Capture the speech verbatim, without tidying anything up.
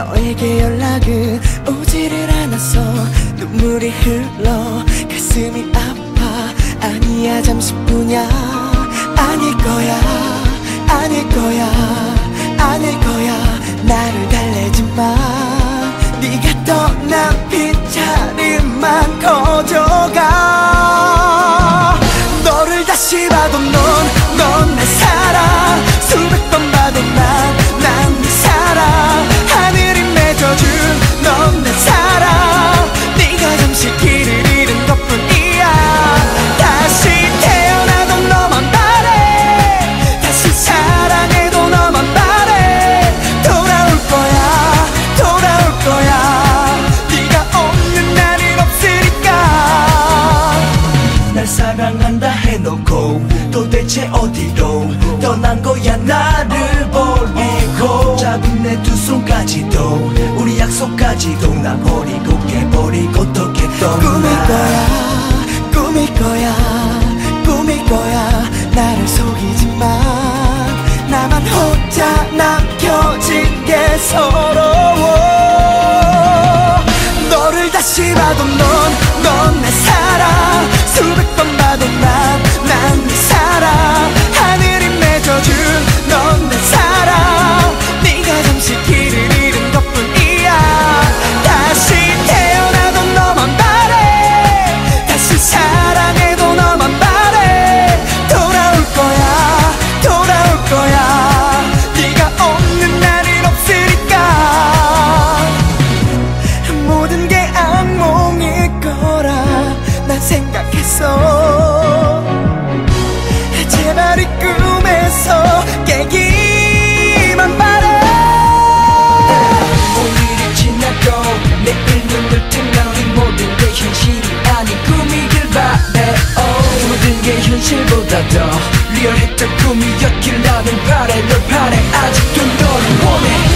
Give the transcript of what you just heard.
너에게 연락은 오지를 않았어. 눈물이 흘러 가슴이 아파. 아니야 잠시뿐이야. 아닐 거야 아닐 거야 아닐 거야. 나를 달래지마. 네가 떠난 빈자리만 커져가. 너를 다시 봐도 넌 넌 내 사랑. 수백 번 봐도 난 난 네 사랑. 하늘이 맺어준 넌 내 사랑. 네가 잠시 길을 잃은 것뿐이야. 다시 태어나도 너만 바래. 다시 사랑해도 너만 바래. 돌아올 거야 돌아올 거야. 네가 없는 날은 없으니까. 날 사랑한다 해놓고 도대체 어디로 떠난 거야 나를 버리고. 잡은 내 두 손까지도 우리 약속까지도 나 버리고 깨버리고 어떻게 떠나. 꿈일 거야 꿈일 거야 꿈일 거야. 나를 속이지만 나만 혼자 남겨진 게 서러워. 너를 다시 봐도 넌 넌 내 사랑. 수백 번 봐도 난 난 네 사랑. 하늘이 맺어준 넌 내 사랑. 네가 잠시 길을 잃은 것뿐이야. 다시 태어나도 너만 바래. 다시 사랑해도 너만 바래. 돌아올 거야 돌아올 거야. 네가 없는 날은 없으니까. 모든 게 악몽일 거라 난 생각했어. 제발 이 꿈에서 깨기만 바래. 오늘이 지나고 내일 눈을 뜨면 이 모든 게 현실이 아닌 꿈이길 바래. oh. 모든 게 현실보다 더 리얼했던 꿈이었길 나는 바래. 널 바래 아직도 너를 원해.